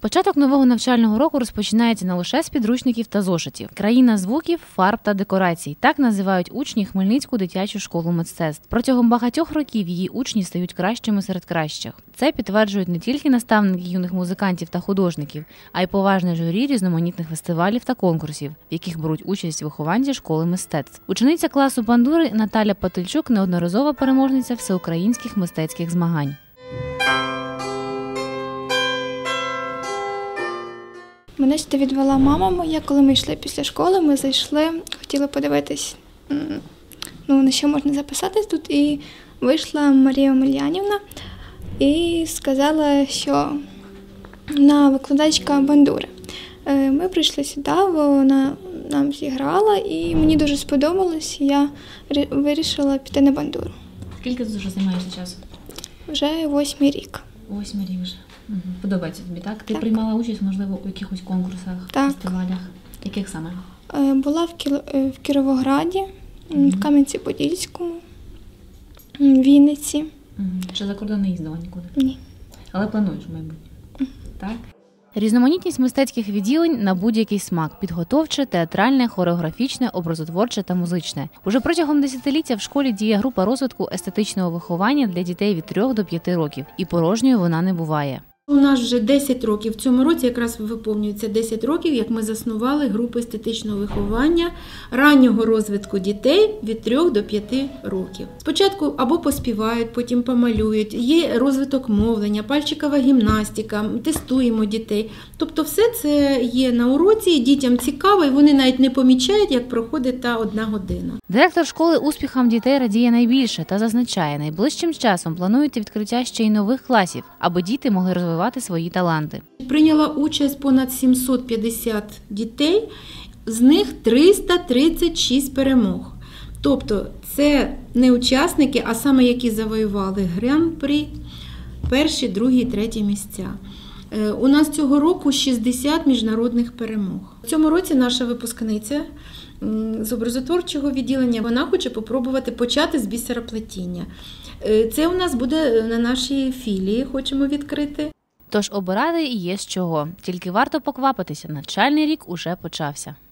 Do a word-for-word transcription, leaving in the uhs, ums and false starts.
Початок нового навчального року розпочинається не лише з підручників та зошитів. Країна звуків, фарб та декорацій. Так називають учні Хмельницьку дитячу школу мистецтв. Протягом багатьох років її учні стають кращими серед кращих. Це підтверджують не тільки наставники юних музикантів та художників, а й поважне журі різноманітних фестивалів та конкурсів, в яких беруть участь вихованці школи мистецтв. Учениця класу бандури Наталя Патильчук – неодноразова переможниця всеукраїнських мистецьких змагань. Мене сюди відвела мама моя, коли ми йшли після школи, ми зайшли, хотіли подивитись, ну, на що можна записатись тут, і вийшла Марія Омельянівна і сказала, що вона викладачка бандури. Ми прийшли сюди, вона нам зіграла, і мені дуже сподобалось, я вирішила піти на бандуру. Скільки ти вже займаєшся часу? Вже восьмий рік. Восьмий рік вже. Угу. Подобається тобі, так? Ти так. приймала участь, можливо, у якихось конкурсах, так. фестивалях? Яких саме? Була в, Кіл... в Кіровограді, угу. в Кам'янці-Подільському, в Вінниці. Угу. Чи за кордон не їздила нікуди? Ні. Але плануєш в майбутнє? Угу. Так? Різноманітність мистецьких відділень на будь-який смак – підготовче, театральне, хореографічне, образотворче та музичне. Уже протягом десятиліття в школі діє група розвитку естетичного виховання для дітей від трьох до п'яти років. І порожньою вона не буває. У нас вже десять років, в цьому році якраз виповнюється десять років, як ми заснували групу естетичного виховання раннього розвитку дітей від трьох до п'яти років. Спочатку або поспівають, потім помалюють, є розвиток мовлення, пальчикова гімнастика, тестуємо дітей. Тобто все це є на уроці, дітям цікаво, і вони навіть не помічають, як проходить та одна година. Директор школи успіхам дітей радіє найбільше та зазначає, найближчим часом планують відкриття ще й нових класів, аби діти могли розвивати свої таланти. Прийняла участь понад сімсот п'ятдесят дітей, з них триста тридцять шість перемог. Тобто це не учасники, а саме які завоювали гран-прі, перші, другі, треті місця. У нас цього року шістдесят міжнародних перемог. В цьому році наша випускниця з образотворчого відділення, вона хоче попробувати почати з бісероплетіння. Це у нас буде на нашій філії, хочемо відкрити. Тож обирати є з чого. Тільки варто поквапитися, навчальний рік уже почався.